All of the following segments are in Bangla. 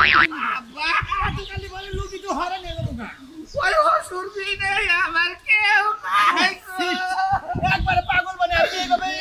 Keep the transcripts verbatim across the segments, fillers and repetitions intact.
আব্বা আজকাল বলে লোক তো হরে নিয়ে যাবো না ওই অসুর কি নেই আমার কেউ নাই একবারে পাগল বনে আর কি হবে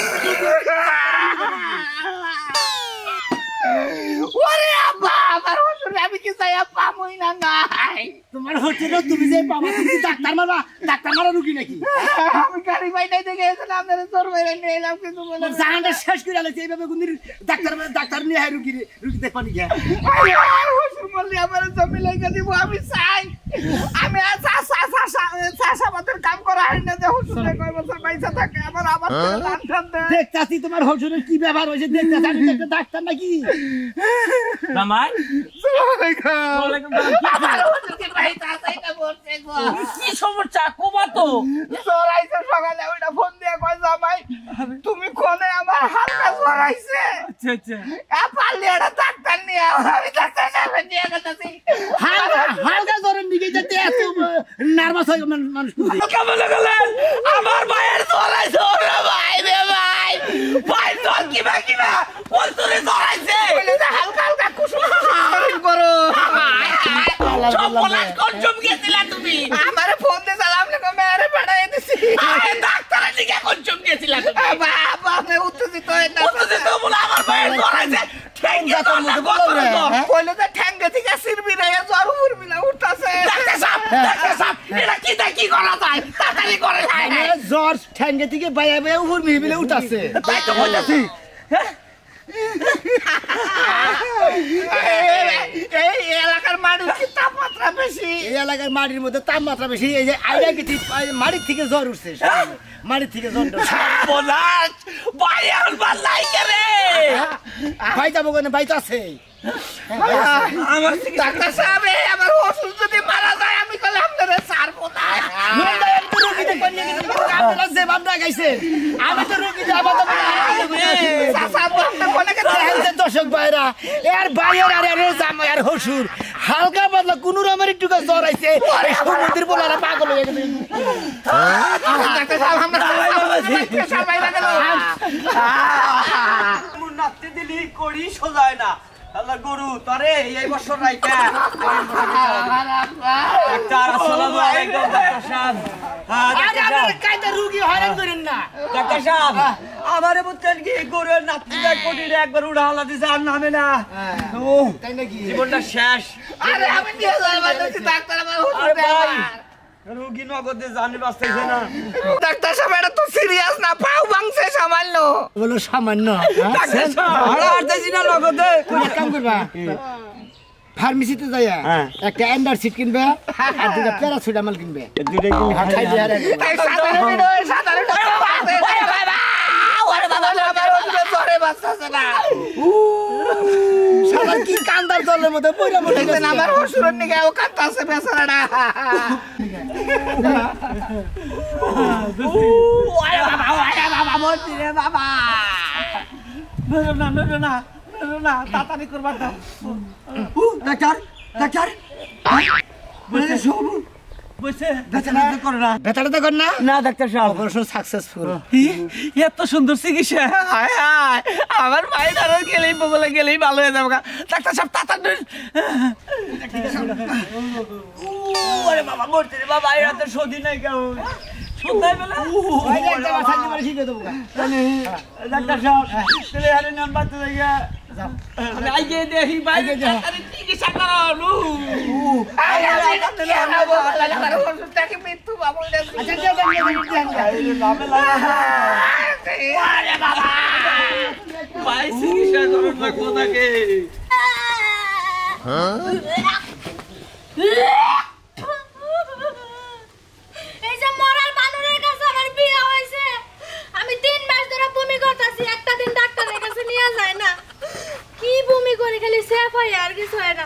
ওরে আব্বা আমার অসুর আমি কি চাই পামই না নাই তোমার হচ্ছে না তুমি যে পাবো তুমি ডাক্তার মারবা ডাক্তার মারা রুগী নাকি আমি গাড়ি বাইটাই দেখে এসেছিলাম আপনাদের জোর মেরে নিয়ে এলাম কিন্তু বলে জানাটা শেষ করে আলাইছে এইভাবে গুন্দির ডাক্তার ডাক্তার নিয়ে হয় রুগী রুগী দেখবা নি গিয়া অসুর বললে আমার জমি লেগে দিব আমি চাই আমি চাষা চাষা চাষা মাদের কাম করা হয় না যে হুজুরে কয় বছর পয়সা থাকে আমার আবার টান টান দেয় দেখতাছি তোমার হুজুরের কি ব্যবহার হইছে দেখতাছি আমি একটা ডাক্তার নাকি জামাই আসসালামু আলাইকুম ওয়ালাইকুম আমার হুজুরকে ভাই চাচাইটা বলছে গো কি সমস্যা কোবা তো সরাইছে সকালে ওইটা ফোন দিয়ে কয় জামাই তুমি কোনে আমার হালকা সরাইছে আচ্ছা আচ্ছা আ পারলে এটা ডাক্তার নিয়ে আমি ডাক্তার সাহেব নিয়ে গেছি হালকা হালকা জ্বরের দিকে যেতে এত নার্ভাস হয়ে মানুষ কেমন গেলেন আমার ভাইয়ের সরাইছে ওরে ভাই রে ভাই ভাই তোর কি বা কি বা ওর তোরে সরাইছে বলে যে হালকা হালকা কুসুম কুসুম করো সব পলাশ কোন চুপ গেছিলা তুমি আমারে ফোন দিয়ে সালাম লেখো মেরে পাঠাই দিছি আরে ডাক্তারের দিকে কোন চুপ গেছিলা তুমি বাবা আপনি উত্তেজিত হয়ে না উত্তেজিত বলে আমার ভাইয়ের সরাইছে ঠ্যাঙ্গে তোর মধ্যে বলো রে কইলো যে ঠ্যাঙ্গে থেকে সিরবি রে জ্বর উড়বি না উঠতাছে ডাক্তার সাহেব ডাক্তার সাহেব এটা কি দা কি করা যায় তাড়াতাড়ি করে যায় জ্বর ঠ্যাঙ্গে থেকে বাইয়া বাইয়া উপর মিহিবিলে উঠতাছে তাই তো বলছি এই এলাকার মাটির কি তাপমাত্রা বেশি এই এলাকার মাটির মধ্যে তাপমাত্রা বেশি এই যে আইডা কিছু মাটির থেকে জ্বর উঠছে মাটির থেকে জ্বর পলাশ ভাই আর ভাল লাগে রে ভাই যাবো কেন ভাই তো আছে আমার ডাক্তার সাহেব আমার ওষুধ যদি মারা যায় আমি কলে আপনাদের সার কোথায় যে ভাবনা গাইছে আমি তো রোগী যাবো দর্শক ভাইরা এর বাইরের আর এর জামাই আর হসুর হালকা পাতলা কোন রকমের একটু জ্বর আইছে সমুদ্রের বলারা পাগল হয়ে গেছে নাপতে দিলি করি সোজায় না আল্লাহ গরু তরে এই বছর রাইকা ডাক্তার আসসালামু আলাইকুম ডাক্তার সাহেব হ্যাঁ ডাক্তার সাহেব কাইতে রোগী হয়রান করেন না ডাক্তার সাহেব আমারে বুঝছেন কি গরুর নাপতে দেয় কোটিরে একবার উড়া হালা দিছে আর নামে না ও তাই নাকি জীবনটা শেষ আরে আমি নিয়ে যাবো ডাক্তার আমার আরে ভাই রোগী নগদে জানি বাঁচতেছে না ডাক্তার সাহেব এটা তো সিরিয়াস না পাও ভাঙছে সামান্য বলো সামান্য ডাক্তার সাহেব আর আরতেছি না নগদে এক কাম করবা ফার্মেসিতে যাইয়া একটা এন্ডার সিট কিনবে আর দুটো প্যারাসিটামল কিনবে দুটো কিনে খাই দিয়ে আর সাধারণ নয় সাধারণ ওরে বাবা ওরে বাবা আমার ওদিকে জরে বাঁচছে না শালা কি কান্দার জলের মধ্যে পড়ে পড়ে গেছে আমার হসুরের নিকে ও কাঁদতাছে বেচারাটা ওরে বাবা ওরে বাবা মরছি রে বাবা না না না না না তাড়াতাড়ি করবা দাও ডাক্তার ডাক্তার বসে শোনো বসে বেচারাটা করে না বেচারাটা কর না না ডাক্তার সাহেব অপারেশন সাকসেসফুল এত সুন্দর চিকিৎসা হায় হায় আমার ভাই দাঁড়ার গেলেই বগলে গেলেই ভালো হয়ে যাবে ডাক্তার সাহেব তাড়াতাড়ি ওরে বাবা মরতে রে বাবা এর হাতে সদি নাই কেউ সদাই বেলা ওই একটা মাথা দিয়ে মারি শিখে দেবো ডাক্তার সাহেব চলে আরে নাম্বার তো জায়গা যাও আমি আইগে দেখি বাইরে তাড়াতাড়ি চিকিৎসা করো নু আই আই কি না বলা আমার ওষুধটাকে মৃত্যু বাবু আচ্ছা যা যা এই নামে লাগা আরে বাবা ভাই চিকিৎসা করুন না কোথাকে হ্যাঁ এই যে মরার মানুষের কাছে আমার বিয়ে হইছে আমি তিন মাস ধরে বমি করতেছি একটা দিন ডাক্তারের কাছে নিয়ে যায় না কি বমি করে খালি সেফ হয় আর কিছু হয় না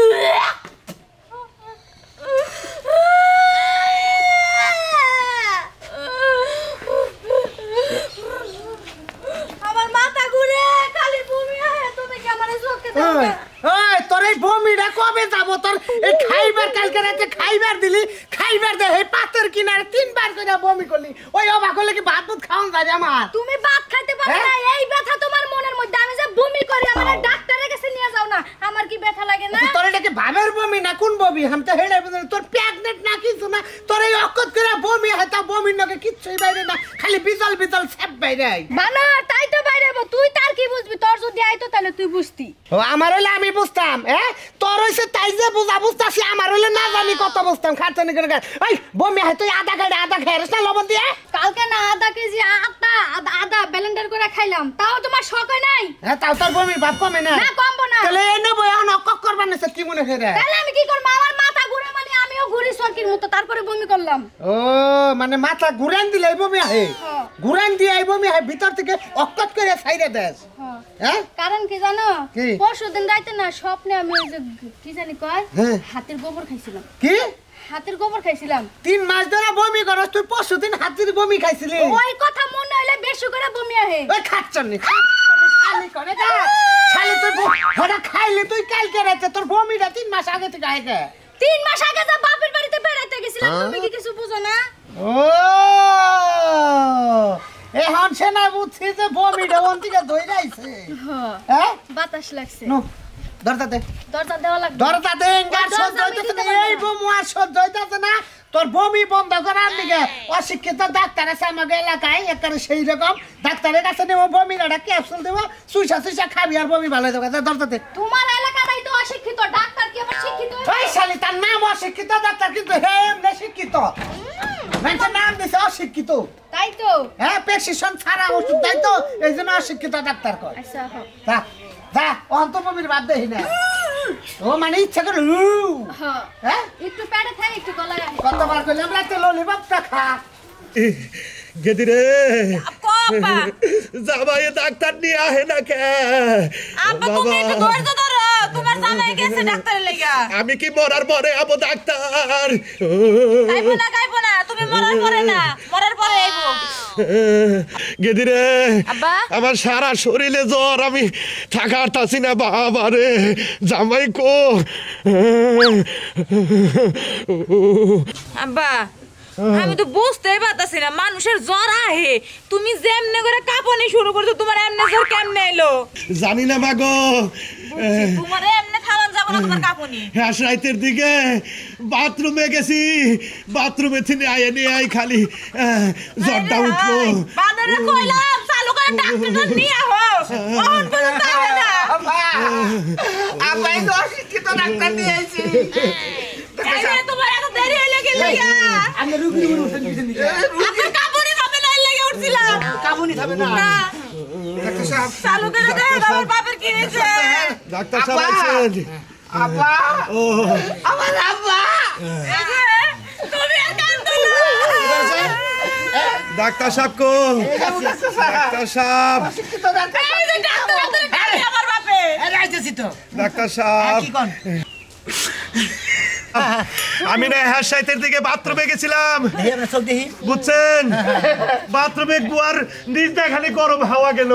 আমার মাথা ঘুরে খালি বমি হয় তুমি কি আমারে চোখে দেখো এই তোর এই বমিটা কবে যাব তোর এই খাইবার কালকে রাতে খাইবার দিলি এইবার দে এই পাতের কিনারে তিনবার করে বমি করলি ওই অবাক হলে কি ভাত ভাত খাওয়ান যায় আমার তুমি ভাত খাইতে পারো না এই ব্যথা তোমার মনের মধ্যে আমি যে বমি করি আমার ডাক্তারের কাছে নিয়ে যাও না আমার কি ব্যথা লাগে না তোর এটা কি ভাবের বমি না কোন বমি আমি তো হেডে তোর প্রেগনেন্ট না কিছু না তোর এই অকত করে বমি হয় তা বমির নকে কিচ্ছুই বাইরে না খালি বিজল বিজল সব বাইরে বানা তাই তো বাইরে তুই তার কি বুঝবি তোর যদি আইতো তাহলে তুই বুঝতি ও আমার হইলে আমি বুঝতাম হ্যাঁ তোর হইছে তাই যে বুঝা বুঝতাছি আমার হইলে না জানি কত বুঝতাম খাচ্ছানি করে ওই বমি হয় তুই আধা খাই আধা খাই না লবণ দিয়ে কালকে না আধা কেজি আটা আধা ব্লেন্ডার করে খাইলাম তাও তোমার শখ হয় নাই হ্যাঁ তাও তোর বমির ভাব কমে না না কমবো না তাহলে এনে বই এখন অকক করবার না কি মনে হয় রে তাহলে আমি কি করব আমার মাথা ঘুরে মানে আমিও ঘুরি সরকির মতো তারপরে বমি করলাম ও মানে মাথা ঘুরান দিলে বমি হয় ঘুরান দিয়ে এই বমি হয় ভিতর থেকে অকত করে ছাইরে দেস হ্যাঁ কারণ কি জানো পরশুদিন রাতে না স্বপ্নে আমি ওই যে কি জানি কয় হাতির গোবর খাইছিলাম কি হাতির গোবর খাইছিলাম তিন মাস ধরে বমি করস তুই পরশুদিন হাতির বমি খাইছিলি ওই কথা মনে হইলে বেশি করে বমি আহে ওই খাচ্ছনি খালি করে দে খালি তুই হঠাৎ খাইলে তুই কালকে রাতে তোর বমিটা তিন মাস আগে থেকে আইছে তিন মাস আগে যা বাপের বাড়িতে বেড়াইতে গেছিলাম তুমি কি কিছু বুঝো না ও এখন সেনা বুঝছি যে বমিটা ওন থেকে ধইরা আইছে হ্যাঁ বাতাস লাগছে নো দরজা দে দরজা দেওয়া লাগবে দরজা দে গার সহ্য হইতেছে না এই বমি আর সহ্য হইতেছে না তোর বমি বন্ধ করার দিকে অশিক্ষিত ডাক্তার আছে আমাদের এলাকায় একেবারে সেই রকম ডাক্তারের কাছে নেবো বমির একটা ক্যাপসুল দেবো সুইসা সুইসা খাবি আর বমি ভালো দেবো দরজা দে তোমার এলাকাটাই তো অশিক্ষিত ডাক্তার কি আবার শিক্ষিত ওই শালি তার নাম অশিক্ষিত ডাক্তার কিন্তু হে এমনি শিক্ষিত মানুষের নাম দিছে অশিক্ষিত তাই তো হ্যাঁ প্রেসক্রিপশন ছাড়া ওষুধ তাই তো এই জন্য অশিক্ষিত ডাক্তার কয় আচ্ছা যা যা অন্তপমির বাদ দেই না ও মানে ইচ্ছা করে হ্যাঁ একটু পেটে থাকে একটু গলায় আহে কতবার কইলাম রাতে ললিপপটা খা গেদি রে জামাই ডাক্তার নিয়ে আহে না কে আমি কি মরার পরে আবো ডাক্তার গেদি রে আমার সারা শরীরে জ্বর আমি থাকারতাছি না বাবা রে জামাই কো আব্বা আমি তো বুঝতেই পারতাছি না মানুষের জ্বর আহে তুমি যেমনে করে কাঁপনি শুরু করছো তোমার এমনে জ্বর কেমনে এলো জানি না মাগো তোমার এমনে থামান যাব না তোমার কাঁপনি হ্যাঁ রাতের দিকে বাথরুমে গেছি বাথরুমে থেকে আয় নিয়ে আই খালি জ্বরটা উঠলো বাজারে কইলাম চালু করে ডাক্তার নিয়ে আহো ওহন পর্যন্ত আহে না আব্বা এই অশিক্ষিত ডাক্তার নিয়ে আইছি এই তোমার এত দেরি হইলো কি লাগা আমি রুগী রুগী উঠেন দিছেন আপনার কাঁপনি খাবে না লাগা উঠছিলাম কাবুনি খাবে না ডাক্তার সাহেব চালু করে দে আমার বাপের কি হইছে ডাক্তার সাহেব আছেন আব্বা ও আমার আব্বা তুমি কান্দো না ডাক্তার সাহেব কো ডাক্তার সাহেব অশিক্ষিত ডাক্তার এই যে ডাক্তার ডাক্তার আমার বাপে এই আইতেছি তো ডাক্তার সাহেব কি কোন আমি না হ্যাঁ সাইতের দিকে বাথরুমে গেছিলাম দেখি আমরা চোখ দেখি বুঝছেন বাথরুমে গুয়ার নিচ দিয়ে খালি গরম হাওয়া গেল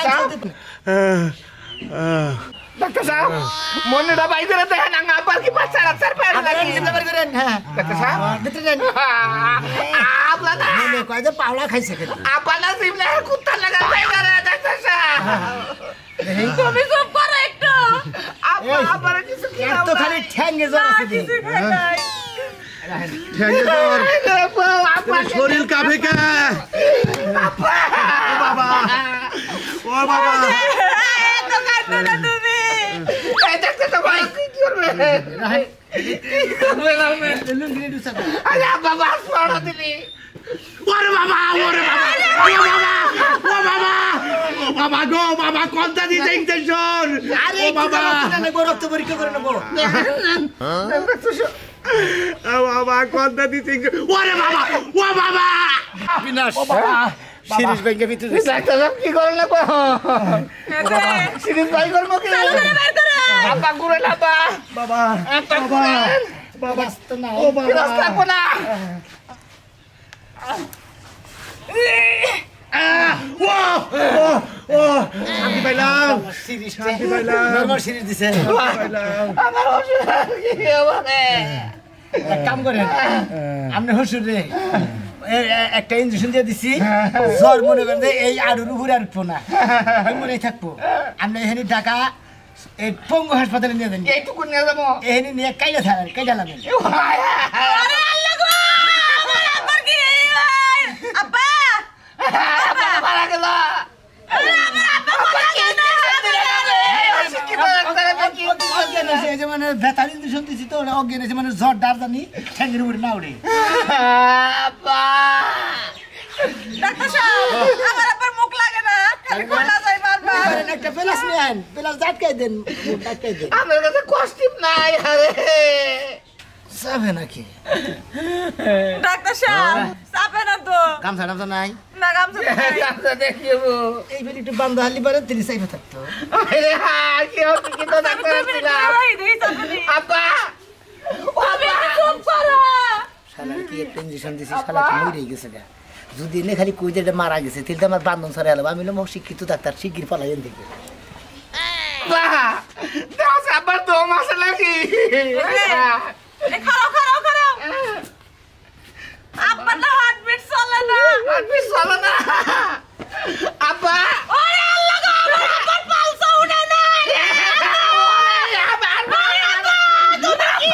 ডাক্তার সাহেব মনেটা বাই করে দেখেন না আবার কি বাচ্চা রাস্তার পারে লাগি চিন্তা করেন হ্যাঁ ডাক্তার সাহেব ভিতরে যান আপলা না মনে কয় যে পাওলা খাইছে কেন আপলা না সিমলা কুত্তা লাগা যায় করে ডাক্তার সাহেব তুমি চুপ করো একটু আপা আবার কিছু কি এত খালি ঠ্যাঙ্গে জ্বর আছে কিছু খাই নাই ঠ্যাঙ্গে জ্বর শরীর কাঁপে কে আপা ও বাবা ও বাবা এত কাঁদো না তুমি এই ডাক্তার তো ভাই কি করবে করবে না লুঙ্গি দুসা আরে বাবা আসমানা দিবি ওরে বাবা ওরে বাবা ও বাবা ও বাবা ও বাবা গো বাবা কোনটা দিতে ইনজেকশন আরে বাবা না গো রক্ত পরীক্ষা করে নেব ও বাবা কোনটা দিতে ওরে বাবা ও বাবা বিনাশ ও বাবা সিরিজ ব্যাংকে ভিতরে ডাক্তার সাহেব কি করেন না সিরিজ ভাই করব কি চালু করে বের করো আপা ঘুরে না বা বাবা বাবা বাবা না ও বাবা রাস্তা কোনা শান্তি পাইলাম শান্তি পাইলাম নরমাল সিরিজ দিছে আমার অসুবিধা কি হবে এক কাম করেন আপনি হসুর রে একটা ইঞ্জেকশন দিয়ে দিছি জ্বর মনে করেন এই আড়ুর উপরে আর উঠবো না মনেই থাকবো আপনি এখানে ঢাকা এই পঙ্গু হাসপাতালে নিয়ে যান এইটুকু নিয়ে যাবো এখানে নিয়ে কাইলে থাকেন কাইলে লাগেন মানে বেতার ইঞ্জেকশন দিছি তো অজ্ঞান আছে মানে জ্বর ডার জানি ঠ্যাঙ্গের উপরে না উঠে ডাক্তার সাহেব আমার আবার মুখ লাগে না খালি গলা যায় বারবার একটা পেলাস নেন পেলাস আটকাই দেন আটকাই দেন আমার কাছে কস্টিপ নাই আরে যাবে নাকি ডাক্তার সাহেব চাপে না তো গামছা টামছা নাই না গামছা নাই গামছা দেখিও এই বেলি একটু বান্ধা হালি পারে তিনি চাইবে থাকতো আরে হ্যাঁ কি হবে কি তো ডাক্তার ছিলাম আপা তুমি চুপ করো শালার কি একটা ইঞ্জেকশন দিছি শালা কি মরে গেছে গা যদি নে খালি কই যে মারা গেছে তাহলে আমার বান্ধন সরে আলো আমি হলাম শিক্ষিত ডাক্তার শিগগির পালাইন দেখবে বাহ দাও আবার দো মাস লাগি এ খারাপ খারাপ খারাপ আব্বা না হার্টবিট চলে না হার্টবিট চলে না আপা ওরে আল্লাহ গো আমার আব্বার পালস উঠে না ওরে আবার বাবা তুমি কি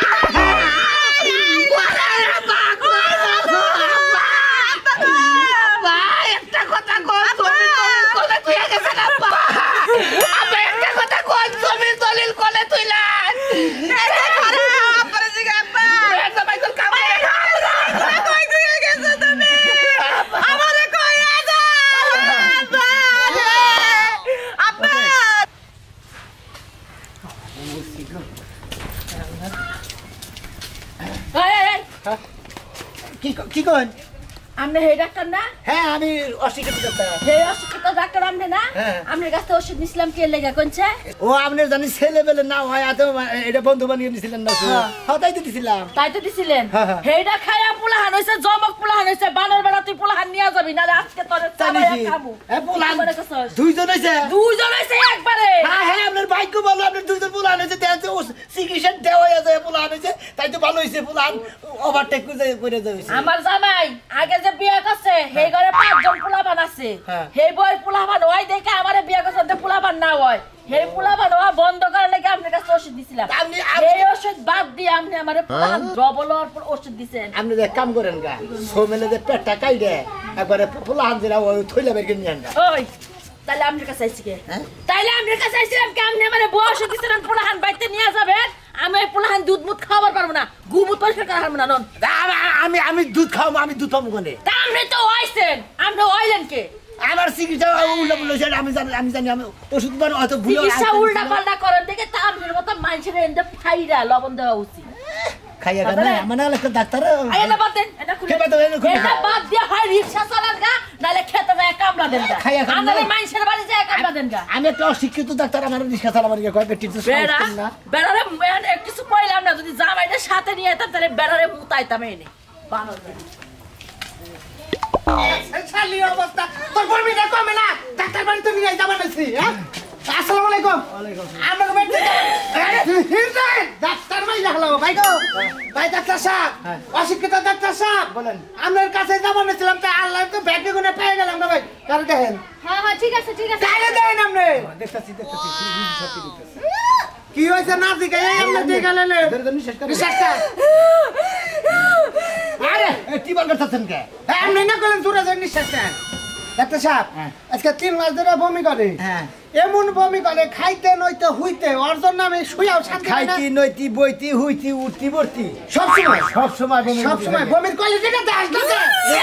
একটা কথা কর তুমি কোলে তুই গেছে না আপা আপা একটা কথা কর তুমি দলিল কোলে তুইলা কি করেন আপনি হে ডাক্তার না হ্যাঁ আমি অশিক্ষিত ডাক্তার হে অশিক্ষিত ডাক্তার আপনি না আপনার কাছে ওষুধ নিছিলাম কে লেগে কোনছে ও আপনি জানি ছেলে বেলে না হয় এত এটা বন্ধু বানিয়ে নিছিলেন না হ্যাঁ তাই তো দিছিলাম তাই তো দিছিলেন হেডা খায়া পোলাহান হইছে জমক পোলাহান হইছে বানর বেলা তুই পোলাহান নিয়া যাবি নালে আজকে তোরে চাবায়া খাবো এ পোলাহান দুইজন হইছে দুইজন হইছে একবারে হ্যাঁ হ্যাঁ আপনার ভাগ্য ভালো আপনার দুইজন পোলাহান হইছে দেখছে চিকিৎসা দেওয়া যায় পোলাহান হইছে তাই তো ভালো হইছে পোলাহান ওভারটেক করে যায় আমার জামাই আগে যে বিয়ে করছে হে ঘরে পাঁচজন পোলাপান আছে হে বই পোলাপান ওই দেখে আমারে বিয়ে করছে তো পোলাপান না হয় হে পোলাপান ওয়া বন্ধ করে লাগি আপনার কাছে ওষুধ দিছিলাম এই ওষুধ বাদ দিয়ে আপনি আমারে পোলাপান ডবল ওষুধ দিবেন আপনি এক কাম করেন গা সোমেলে যে পেটটা কাইডে একবারে পোলাহান যেটা ওই থইলা বের করে নিয়ে আনবা ওই তাহলে আপনার কাছে আইছি কে তাইলে আপনার কাছে আইছিলাম কি আপনি আমারে বউ ওষুধ দিছিলেন পোলাহান বাইতে নিয়ে যাবেন আমি এই পোলাহান দুধ মুধ খাবার পারবো না গু মুধ পরিষ্কার করা পারবো না নন আমি আমি দুধ খাবো আমি দুধ খাবো কোনে তা আপনি তো হইছেন আপনি হইলেন কে আমার চিকিৎসা উল্টা পাল্টা আমি জানি আমি জানি আমি ওষুধ মানে হয়তো ভুল চিকিৎসা উল্টা পাল্টা করেন দেখে তা আপনার মতো মানুষের এন্ডে ফাইরা লবণ দেওয়া উচিত খাইয়া কেন মানে একটা ডাক্তার এটা বাদ দেন এটা খুলে এটা বাদ দিয়ে হয় রিকশা চালান গা নালে খেতে যায় কামলা দেন গা আমাদের মানুষের বাড়ি যায় কামলা দেন গা আমি একটা অশিক্ষিত ডাক্তার আমার রিকশা চালাবার গিয়ে কয় বেটির তো বেড়া বেড়ারে কিছু কইলাম না যদি জামাইটা সাথে নিয়ে যেতাম তাহলে বেড়ারে মুতাইতাম এনে বানর শালি অবস্থা তোর বলবিটা কমে না ডাক্তার বাড়ি তো নিয়ে যাবা নাছি হ্যাঁ আসসালামু আলাইকুম ওয়ালাইকুম আমাকে বেটি হিরতে ডাক্তার ভাই রাখলো ভাই গো ভাই ডাক্তার সাহেব অশিক্ষিত ডাক্তার সাহেব বলেন আপনার কাছে যাবা নাছিলাম তা আল্লাহ তো ব্যাগে গুনে পেয়ে গেলাম না ভাই কার দেখেন হ্যাঁ হ্যাঁ ঠিক আছে ঠিক আছে কারে দেন আপনি দেখতাছি দেখতাছি সত্যি দেখতাছি কি হইছে না দিকে এই আপনি দেখে গেলেন নিঃশ্বাস কর নিঃশ্বাস কর আরে কি বল করতেছেন কে আপনি না করেন জোরে জোরে নিঃশ্বাস নেন ডাক্তার সাহেব আজকে তিন মাস ধরে বমি করে হ্যাঁ এমন বমি করে খাইতে নইতে হুইতে ওর জন্য আমি শুয়াও শান্তি খাইতে নইতি বইতি হুইতি উঠতি বর্তি সব সময় সব সময় বমি সব সময় বমির কোয়ালিটিটা দাস দাস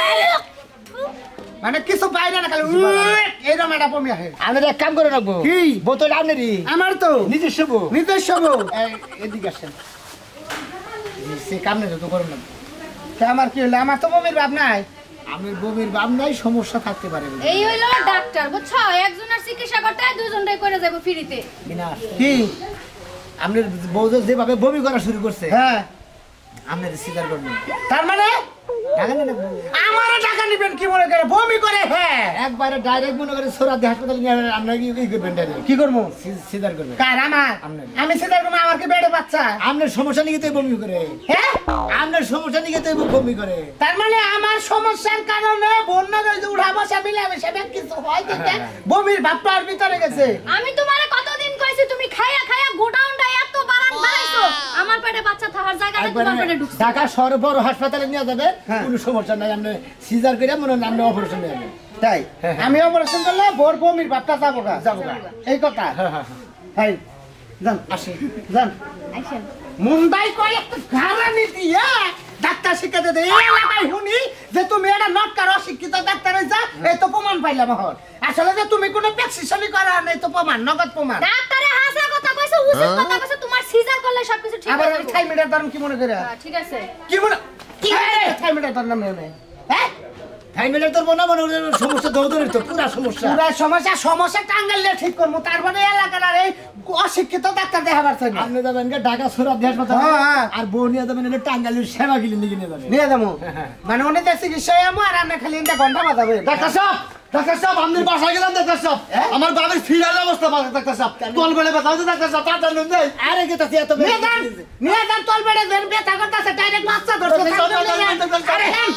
মানে কিছু বাইরে না খালি এইরকম একটা বমি আসে আমি এক কাম করে রাখবো কি বোতল আপনারই আমার তো নিজস্ব বউ নিজস্ব বউ এদিকে আসেন সে কাম নেই তো করুন না আমার কি হলো আমার তো বমির ভাব নাই আমার বমির ভাব নাই সমস্যা থাকতে পারে এই হইলো ডাক্তার বুঝছো একজনের চিকিৎসা করতে দুইজনটাই করে যাবো ফ্রিতে বিনা কি আপনার বউ যেভাবে বমি করা শুরু করছে হ্যাঁ আপনার সিজার করবেন তার মানে টাকা নেন আমারও টাকা নেবেন কি মনে করে বমি করে হ্যাঁ একবারে ডাইরেক্ট মনে করে সোরাদি হাসপাতালে নিয়ে আপনার কি কি করবেন ডাইরেক্ট কি করবো সিজার করবেন কার আমার আপনার। আমি সেটা করবো আমার কি বেড়ে বাচ্চা আপনার সমস্যা নিয়ে তো বমি করে হ্যাঁ আপনার সমস্যা নিয়ে তো বমি করে তার মানে আমার সমস্যার কারণে বন্যা যে উঠা বসা মিলামিশা ব্যাগ কিছু হয় দেখে বমির ভাবটা আর ভিতরে গেছে আমি তোমারে কতদিন কইছি তুমি খাইয়া খাইয়া গোডাউনটা এত বাড়ান বাড়াইছো আমার পেটে বাচ্চা থাকার জায়গা নেই তোমার পেটে ঢুকছে ঢাকা শহর বড় হাসপাতালে নিয়ে যাবে হ্যাঁ। কোনো সমস্যা নাই আপনি সিজার করে মনে হয় আপনি অপারেশন নেবেন তাই আমি অপারেশন করলে ভোর বমির ভাবটা যাবো গা যাবো গা। এই কথা হ্যাঁ হ্যাঁ হ্যাঁ হাই যান আসে যান আইছেন মুম্বাই কয় একটা ঘাড়ানি দিয়া ডাক্তার শিখাতে দেয় এই এলাকায় শুনি যে তুমি একটা নটকার অশিক্ষিত ডাক্তার হইছা এই তো প্রমাণ পাইলাম এখন আসলে যে তুমি কোনো প্র্যাকটিশনই করা নাই তো প্রমাণ নগদ প্রমাণ ডাক্তারে হাসা কথা কইছো উচিত কথা কইছো তোমার সিজার করলে সবকিছু ঠিক আবার হয়ে আমি যাবে ছাই মিটার ধরুন কি মনে করে হ্যাঁ, ঠিক আছে কি মনে কি ছাই মিটার ধরুন নাম নেই হ্যাঁ ফাইনালে তোর মনে মনে হয় সমস্যা দৌড়ের তো পুরা সমস্যা পুরা সমস্যা সমস্যা টাঙ্গাইলে ঠিক করবো তারপরে এলাকার আর এই অশিক্ষিত ডাক্তার দেখাবার চাই না আপনি যাবেন কে ঢাকা সরাব হাসপাতাল হ্যাঁ, হ্যাঁ। আর বউ নিয়ে যাবেন হলো টাঙ্গাইলের সেবা গিলি নিয়ে নিয়ে যাবেন নিয়ে যাবো মানে উনি যে চিকিৎসায় আমো আর আমি খালি এটা ঘন্টা বাজাবে ডাক্তার সাহেব ডাক্তার সাহেব আপনার বাসায় গেলাম ডাক্তার সাহেব আমার বাবার ফিরার অবস্থা বাবা ডাক্তার সাহেব তোল বেড়ে ব্যথা হচ্ছে ডাক্তার সাহেব তাড়াতাড়ি নিয়ে যাই আরে গেতাছি এত নিয়ে যান নিয়ে যান তোল বেড়ে দেন ব্যথা করতেছে ডাইরেক্ট বাচ্চা ধরছে আরে হ্যাঁ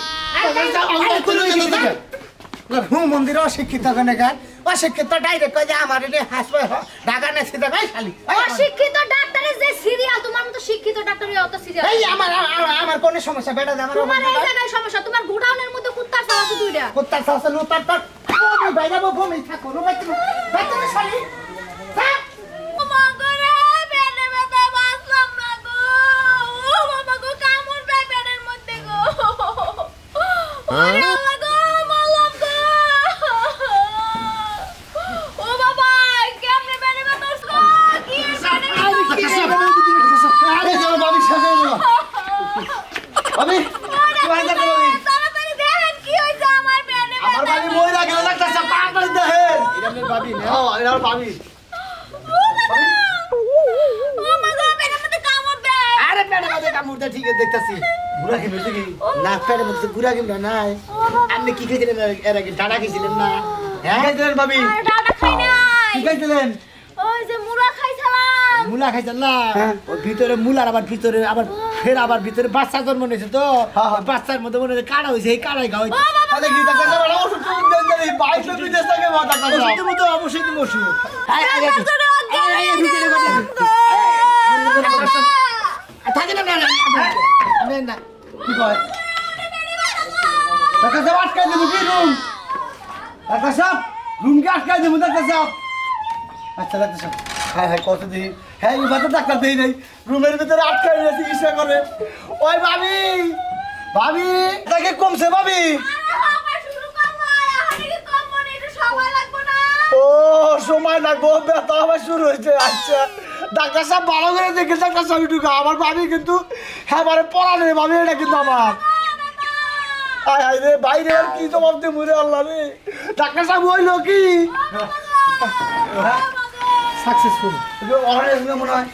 হুম মন্দির অশিক্ষিত কেনেকার অশিক্ষিত ডাইরেক্ট কয় যে আমার এটা হাসপাতাল ঢাকা নেই সিধা ভাই খালি অশিক্ষিত ডাক্তারের যে সিরিয়াল তোমার মতো শিক্ষিত ডাক্তারের অত সিরিয়াল এই আমার আমার- আমার কোন সমস্যা বেটা দে আমার তোমার এই জায়গায় সমস্যা তোমার গোডাউনের মধ্যে কুত্তার ছাওয়া আছে দুইটা কুত্তার শাসন উত্তর তোর বমি বাইরে বমি থাকো রো বাইতে বাইতে শালি হ্যাঁ ও মা গো রে পেটে ব্যথা বাঁচলাম না গো ও বাবা গো কামড় দেয় পেটের মধ্যে গো ওরে আল্লাহ গো মারলাম গো ও বাবা কেমনে পেটে ব্যথা গো কি পেটে ব্যথা আরে যাও বাবি শেষ হয়ে গেল বাবি তোমার ডাক্তার বাবি তাড়াতাড়ি দেখেন কি হইছে আমার পেটে আমার বাবি মইরা গেল ডাক্তার সাহেব তাড়াতাড়ি দেখেন এটা আপনার ভাবি না হ্যাঁ এটা আমার বাবি ও মা গো পেটের মধ্যে কামড় দেয় আরে পেটে মধ্যে কামড় দেয় ঠিক আছে দেখতাছি বুড়া কি বেঁচে কি না পেটের মধ্যে গুড়া কিমরা নাই আপনি কি খাইছিলেন এর আগে ডাড়া খাইছিলেন না হ্যাঁ খাইছিলেন বাবি আর ডাটা খাই নাই কি খাইছিলেন ওই যে মুড়া খাইছিলাম মুলা খাইছেন না ওর ভিতরে মুলার আবার ভিতরে আবার ফের আবার ভিতরে বাচ্চা জন্ম নিয়েছে তো ওই বাচ্চার মধ্যে মনে হয় কাড়া হয়েছে এই কাড়াই খাওয়াই আরে কি ডাক্তার সাহেব এটা ওষুধ টষুধ দেন দেন এই বাইশ লোক বিদেশ থেকে বা ডাক্তার সাহেব ওষুধের মধ্যে অবশ্যই তুমি ওষুধ আয়, আয়, আয়, তোরে অজ্ঞান আয়, আয়, ভিতরে বসে। থাকে না না না, না, না কি কয় ডাক্তার সাহেব আটকাই দেবো কি রুম ডাক্তার সাহেব রুমকে আটকাই দেবো ডাক্তার সাহেব আচ্ছা ডাক্তার সাহেব হ্যাঁ হ্যাঁ কত দিই হ্যাঁ এই বাচ্চা ডাক্তার দেই নাই রুমের ভিতরে আটকাই নিয়ে চিকিৎসা করে ওই ভাবি ভাবি তাকে কমছে ভাবি ও সময় লাগবো ব্যথা আবার শুরু হয়েছে আচ্ছা ডাক্তার সাহেব ভালো করে দেখে ডাক্তার সাহেব ঢুকা আমার ভাবি কিন্তু হ্যাঁ মানে পড়া নেই ভাবি এটা কিন্তু আমার আয় আয় রে বাইরে আর কি জবাব দিয়ে মরে আল্লাহ রে ডাক্তার সাহেব হইলো কি সাকসেসফুল অনেক মনে হয়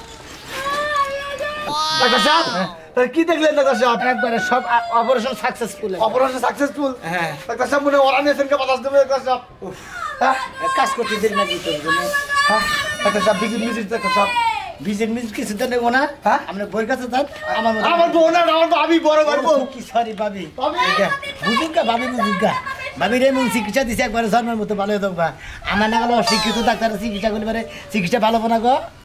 ডাক্তার সাহেব তাহলে কি দেখলেন ডাক্তার সাহেব একবারে সব অপারেশন সাকসেসফুল অপারেশন সাকসেসফুল হ্যাঁ ডাক্তার সাহেব মনে ওরা নিয়েছেন কে বাতাস দেবে ডাক্তার সাহেব হ্যাঁ কাজ করতে দেরি নাকি তোর জন্য হ্যাঁ ডাক্তার সাহেব বিজিট মিজিট ডাক্তার সাহেব বিজের মিজ কিছু তো নেবো না হ্যাঁ? আমরা বইয়ের কাছে যান আমার মতো আমার বোন আর আমার ভাবি বড় বড় বউ কি সরি ভাবি ভাবি। বুঝুন ভাবি বুঝুন ভাবি রে এমন চিকিৎসা দিছে একবারে জন্মের মতো ভালো হতো আমার না গেলে অশিক্ষিত ডাক্তার চিকিৎসা করলে চিকিৎসা ভালো না গো